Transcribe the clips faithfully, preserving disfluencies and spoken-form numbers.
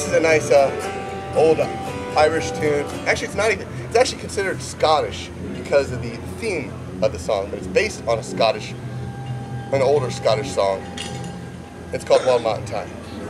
This is a nice uh, old Irish tune. Actually, it's not even, it's actually considered Scottish because of the theme of the song, but it's based on a Scottish, an older Scottish song. It's called Wild Mountain Thyme.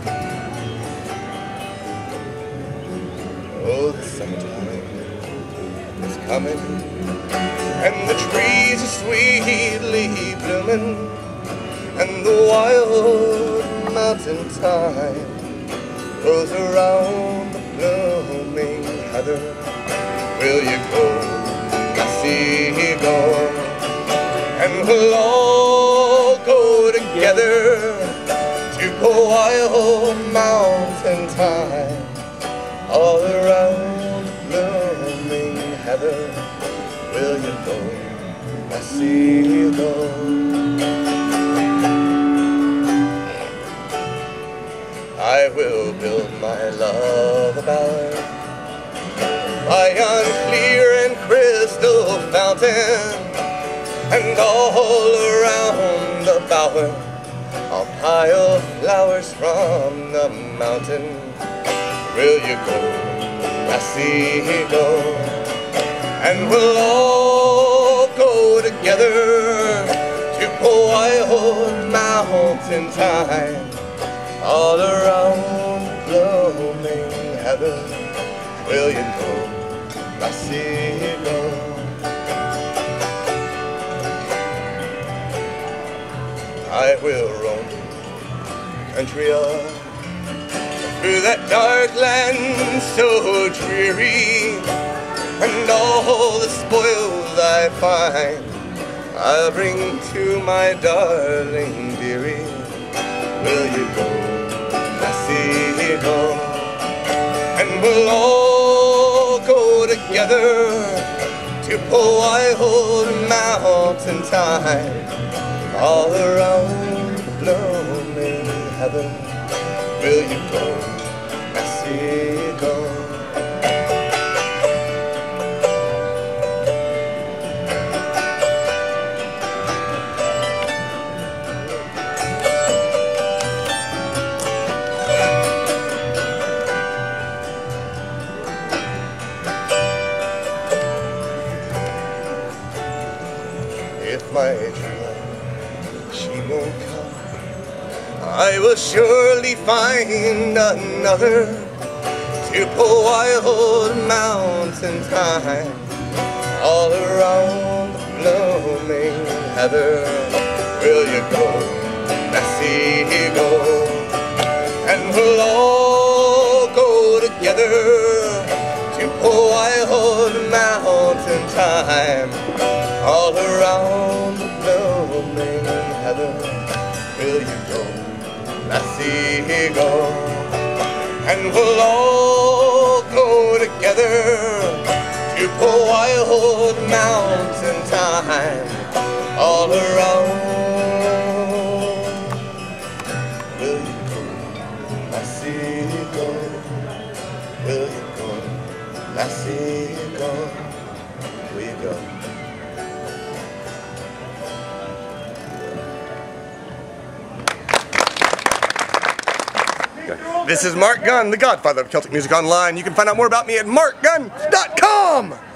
Oh, the summertime is coming, and the trees are sweetly blooming, and the wild mountain thyme grows around the blooming heather. Will you go, lassie, go, and we'll all go together to go wild mountain thyme all around the blooming heather. Will you go, lassie, go? I will build my love a bower by yon clear and crystal fountain, and all around the bower I'll pile flowers from the mountain. Will you go, lassie, go, and we'll all go together to go wild mountain thyme all around the blooming heather. Will you go, lassie, go? I will roam country up through that dark land so dreary, and all the spoils I find I'll bring to my darling dearie. Will you go, lassie, go, and we'll all go together to a wild mountain thyme all around the blooming heather. Will you go, lassie, go? If my true love, she won't come, I will surely find another to pull wild mountain thyme all around the blooming heather. Will you go, lassie, go, and we'll all go together to pull wild mountain thyme all around the blooming heather. Will you go, lassie, go, and we'll all go together to pull wild mountain thyme all around. Will you go, lassie, go? Will you go, lassie, go? Will you go? This is Mark Gunn, the godfather of Celtic Music Online. You can find out more about me at mark gunn dot com!